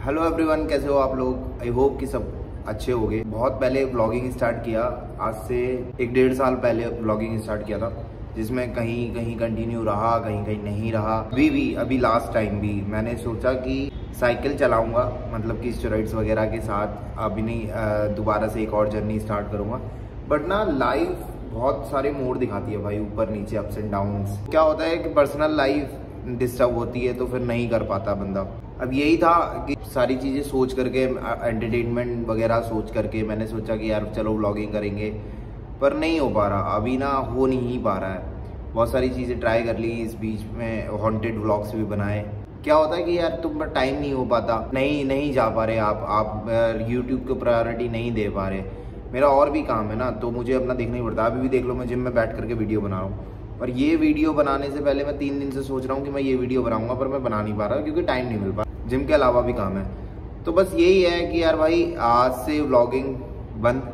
Hello everyone, कैसे हो आप लोग। आई होप कि सब अच्छे होंगे। बहुत पहले व्लॉगिंग स्टार्ट किया, आज से 1-1.5 साल पहले व्लॉगिंग स्टार्ट किया था, जिसमें कहीं कहीं कंटिन्यू रहा, कहीं कहीं नहीं रहा। अभी लास्ट टाइम भी मैंने सोचा कि साइकिल चलाऊंगा, मतलब कि स्टेरॉइड्स वगैरह के साथ। अभी नहीं, दोबारा से एक और जर्नी स्टार्ट करूंगा। बट ना लाइफ बहुत सारे मोड दिखाती है भाई, ऊपर नीचे, अप्स एंड डाउन्स। क्या होता है कि पर्सनल लाइफ डिस्टर्ब होती है तो फिर नहीं कर पाता बंदा। अब यही था कि सारी चीज़ें सोच करके, एंटरटेनमेंट वगैरह सोच करके मैंने सोचा कि यार चलो व्लॉगिंग करेंगे, पर नहीं हो पा रहा। अभी ना हो नहीं पा रहा है। बहुत सारी चीज़ें ट्राई कर ली, इस बीच में हॉन्टेड व्लॉग्स भी बनाए। क्या होता है कि यार तुम पर टाइम नहीं हो पाता, नहीं जा पा रहे आप यूट्यूब को प्रायोरिटी नहीं दे पा रहे। मेरा और भी काम है ना, तो मुझे अपना देखना ही पड़ता है। अभी भी देख लो, मैं जिम में बैठ करके वीडियो बना रहा हूँ, और ये वीडियो बनाने से पहले मैं 3 दिन से सोच रहा हूँ कि मैं ये वीडियो बनाऊंगा, पर मैं बना नहीं पा रहा क्योंकि टाइम नहीं मिल पा। जिम के अलावा भी काम है। तो बस यही है कि यार भाई आज से व्लॉगिंग बंद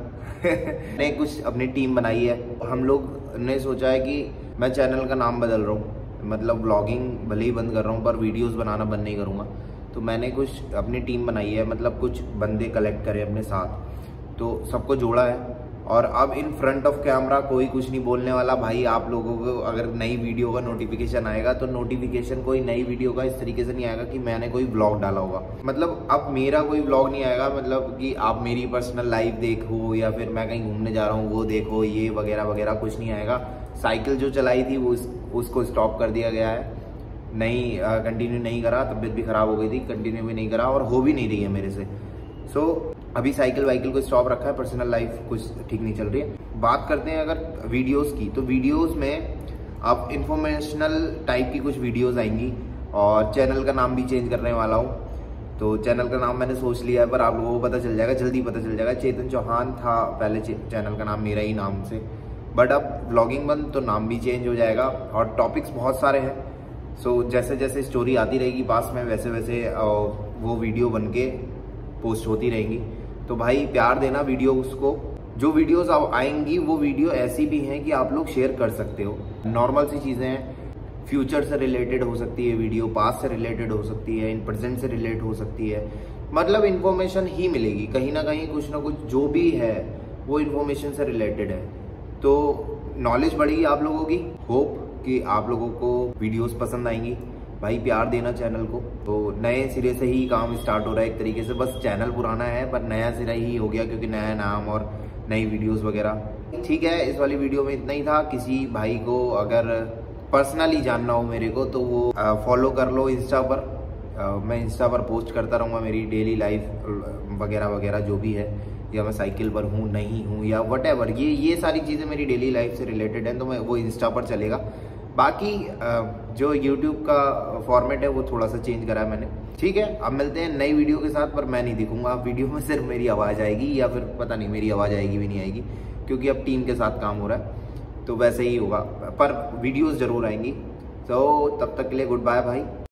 ने कुछ अपनी टीम बनाई है। हम लोग ने सोचा है कि मैं चैनल का नाम बदल रहा हूँ, मतलब व्लॉगिंग भले ही बंद कर रहा हूँ पर वीडियोस बनाना बंद नहीं करूँगा। तो मैंने कुछ अपनी टीम बनाई है, मतलब कुछ बंदे कलेक्ट करे अपने साथ, तो सबको जोड़ा है। और अब इन फ्रंट ऑफ कैमरा कोई कुछ नहीं बोलने वाला भाई। आप लोगों को अगर नई वीडियो का नोटिफिकेशन आएगा तो नोटिफिकेशन कोई नई वीडियो का इस तरीके से नहीं आएगा कि मैंने कोई व्लॉग डाला होगा। मतलब अब मेरा कोई व्लॉग नहीं आएगा, मतलब कि आप मेरी पर्सनल लाइफ देखो या फिर मैं कहीं घूमने जा रहा हूँ वो देखो, ये वगैरह वगैरह कुछ नहीं आएगा। साइकिल जो चलाई थी वो उसको स्टॉप कर दिया गया है, नहीं कंटिन्यू नहीं करा। तबीयत भी खराब हो गई थी, कंटिन्यू भी नहीं करा और हो भी नहीं रही है मेरे से। सो अभी साइकिल वाइकिल को स्टॉप रखा है, पर्सनल लाइफ कुछ ठीक नहीं चल रही है। बात करते हैं अगर वीडियोस की, तो वीडियोस में अब इंफॉर्मेशनल टाइप की कुछ वीडियोस आएंगी, और चैनल का नाम भी चेंज करने वाला हूँ। तो चैनल का नाम मैंने सोच लिया है, पर आप लोगों को पता चल जाएगा, जल्दी पता चल जाएगा। चेतन चौहान था पहले चैनल का नाम, मेरा ही नाम से। बट अब व्लॉगिंग बंद तो नाम भी चेंज हो जाएगा, और टॉपिक्स बहुत सारे हैं। सो जैसे जैसे स्टोरी आती रहेगी पास में, वैसे वैसे वो वीडियो बन के पोस्ट होती रहेंगी। तो भाई प्यार देना वीडियोस को। जो वीडियोस अब आएंगी वो वीडियो ऐसी भी हैं कि आप लोग शेयर कर सकते हो। नॉर्मल सी चीज़ें हैं, फ्यूचर से रिलेटेड हो सकती है वीडियो, पास्ट से रिलेटेड हो सकती है, इन प्रेजेंट से रिलेट हो सकती है। मतलब इन्फॉर्मेशन ही मिलेगी कहीं ना कहीं, कुछ ना कुछ जो भी है वो इन्फॉर्मेशन से रिलेटेड है। तो नॉलेज बढ़ेगी आप लोगों की। होप कि आप लोगों को वीडियोस पसंद आएंगी। भाई प्यार देना चैनल को। तो नए सिरे से ही काम स्टार्ट हो रहा है एक तरीके से। बस चैनल पुराना है पर नया सिरा ही हो गया, क्योंकि नया नाम और नई वीडियोस वगैरह। ठीक है, इस वाली वीडियो में इतना ही था। किसी भाई को अगर पर्सनली जानना हो मेरे को, तो वो फॉलो कर लो इंस्टा पर। मैं इंस्टा पर पोस्ट करता रहूँगा मेरी डेली लाइफ वगैरह वगैरह जो भी है, या मैं साइकिल पर हूँ नहीं हूँ या व्हाटएवर, ये सारी चीज़ें मेरी डेली लाइफ से रिलेटेड हैं, तो मैं वो इंस्टा पर चलेगा। बाकी जो YouTube का फॉर्मेट है वो थोड़ा सा चेंज करा है मैंने। ठीक है, अब मिलते हैं नई वीडियो के साथ, पर मैं नहीं दिखूंगा वीडियो में, सिर्फ मेरी आवाज़ आएगी, या फिर पता नहीं मेरी आवाज़ आएगी भी नहीं आएगी, क्योंकि अब टीम के साथ काम हो रहा है तो वैसे ही होगा, पर वीडियोस ज़रूर आएंगी। तो तब तक के लिए गुड बाय भाई।